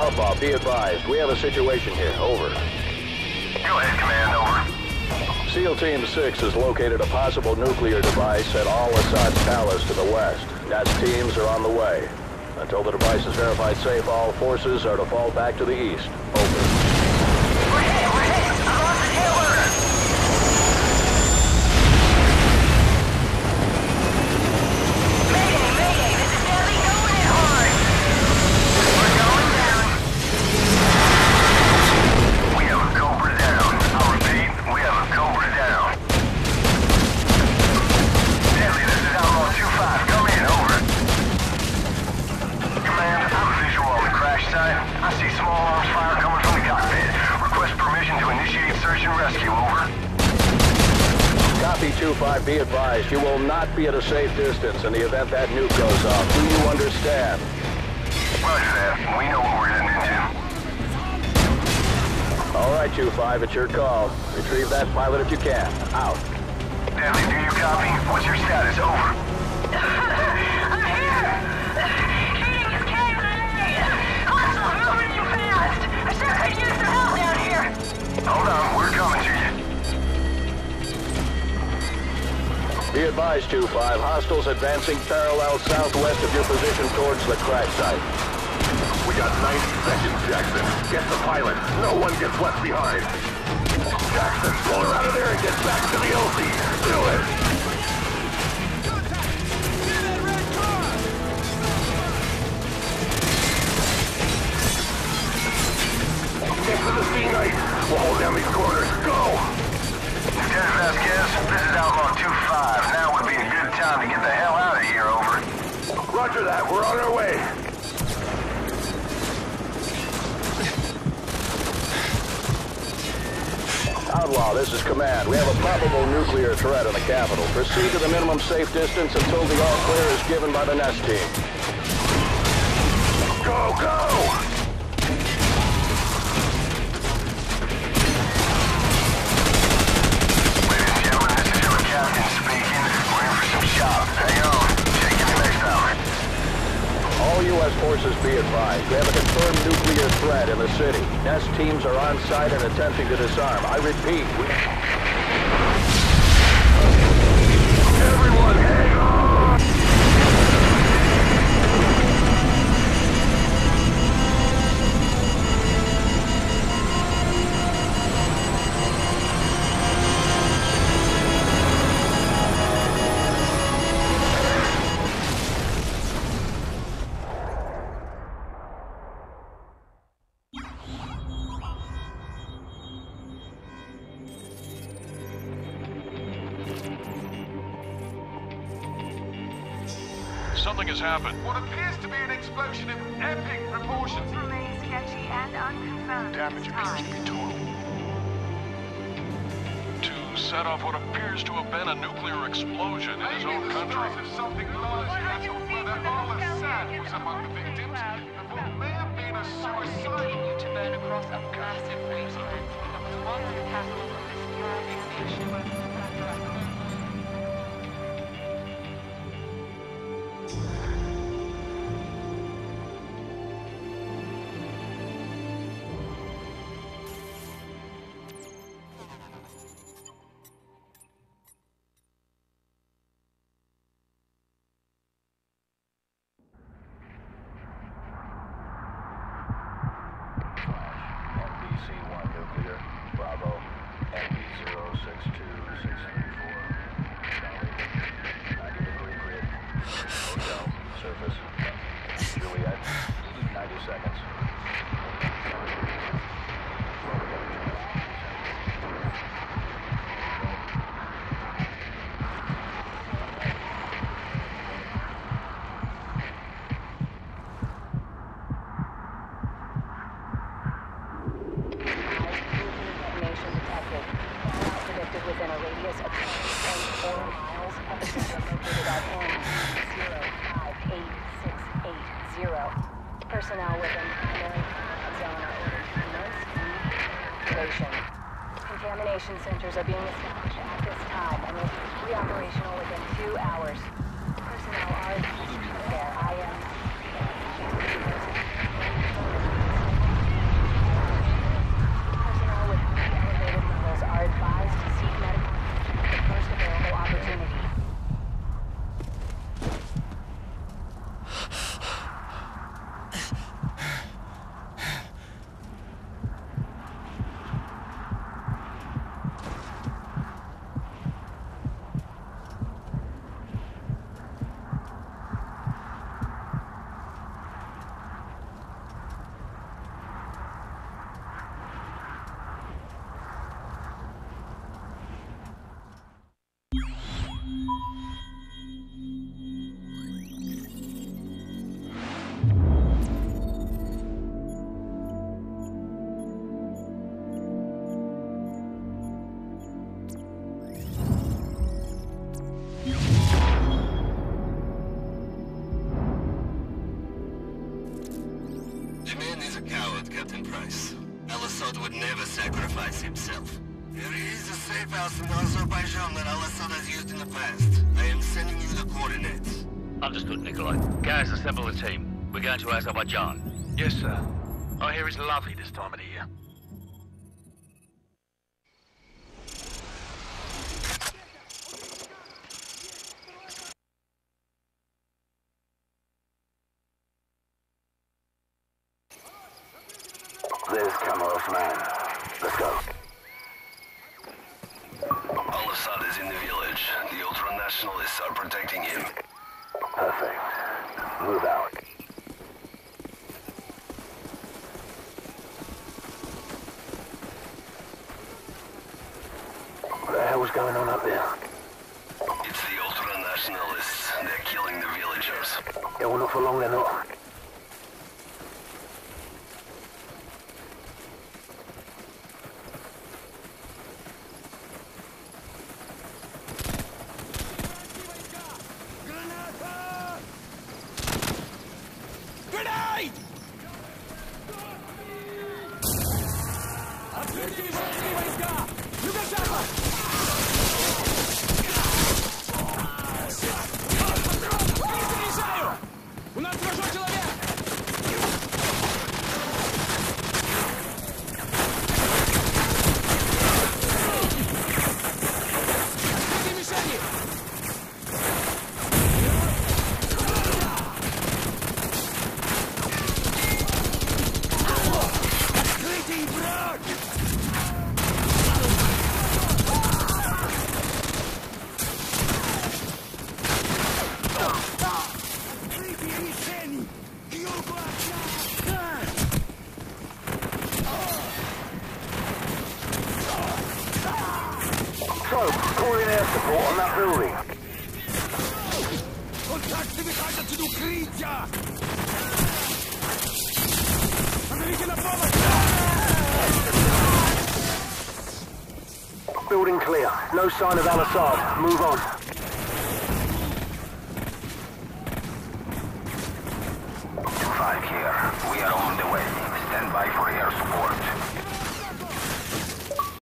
Alpha, be advised. We have a situation here. Over. Go ahead, Command. Over. SEAL Team 6 has located a possible nuclear device at Al-Asad Palace to the west. NEST teams are on the way. Until the device is verified safe, all forces are to fall back to the east. Over. We're hit! Across the tail order! Mayday! This is Deadly going in hard! We're going down. We have a Cobra down. I'll repeat, we have a Cobra down. Deadly, this is Outlaw 2-5. Come in, over. Command, I'm visual on the crash site. I see small arms fire coming from the cockpit. Request permission to initiate search and rescue, over. Copy 2-5, be advised. You will not be at a safe distance in the event that nuke goes off. Do you understand? Roger that. We know what we're heading into. All right, 2-5, it's your call. Retrieve that pilot if you can. Out. Deadly, do you copy? What's your status? Over. I'm here! Heating is KIA! Hostiles moving you fast! I sure could use some help down here! Hold on, we're coming to you. Be advised, 2-5. Hostiles advancing parallel southwest of your position towards the crash site. We got 90 seconds, Jackson. Get the pilot. No one gets left behind. Jackson, pull her out of there and get back to the LZ. Do it! Get to the C-Knight. We'll hold down these corners. Go! Lieutenant Vasquez, this is Outlaw 2-5. Now would be a good time to get the hell out of here, over. Roger that. We're on our way. Outlaw, this is Command. We have a probable nuclear threat in the capital. Proceed to the minimum safe distance until the all-clear is given by the NEST team. Go, go! Ladies and gentlemen, this is your captain speaking. We're in for some shots. Hang on. Check in the next hour. All U.S. forces be advised. We have a confirmed nuclear threat in the city. NEST teams are on site and attempting to disarm. I repeat, Everyone, hang on! Something has happened. What appears to be an explosion of epic proportions. Remains sketchy and unconfirmed. Damage appears to be total. To set off what appears to have been a nuclear explosion in his Maybe own the country. start of something larger. That's what Brother Al-Assad was among the victims of what may have been a suicide. To burn across a massive wasteland that was once the capital of this thriving nation. NBC-1 nuclear. Bravo. NB-062634. 90-degree grid. Hotel. Surface. Juliet. 90 seconds. Detonation detected. Fallout predicted within a radius of 20.4 miles of the center located at N058680. Personnel within the primary zone are ordered to commence immediate evacuation. Contamination centers are being established at this time and will be operational within 2 hours. Personnel are advised to prepare IM. Coward, Captain Price. Al-Assad would never sacrifice himself. There is a safe house in Azerbaijan that Al-Assad has used in the past. I am sending you the coordinates. Understood, Nikolai. Gaz, assemble the team. We're going to Azerbaijan. Yes, sir. I hear it's lovely this time of the year. There's Kamarov's man. Let's go. Al-Assad is in the village. The ultra-nationalists are protecting him. Perfect. Move out. What the hell's going on up there? It's the ultra-nationalists. They're killing the villagers. Yeah, well, not for long, they're not. Calling air support on that building. Контакти виходять від укриття! Америка на помощь! Building clear. No sign of Al-Assad. Move on.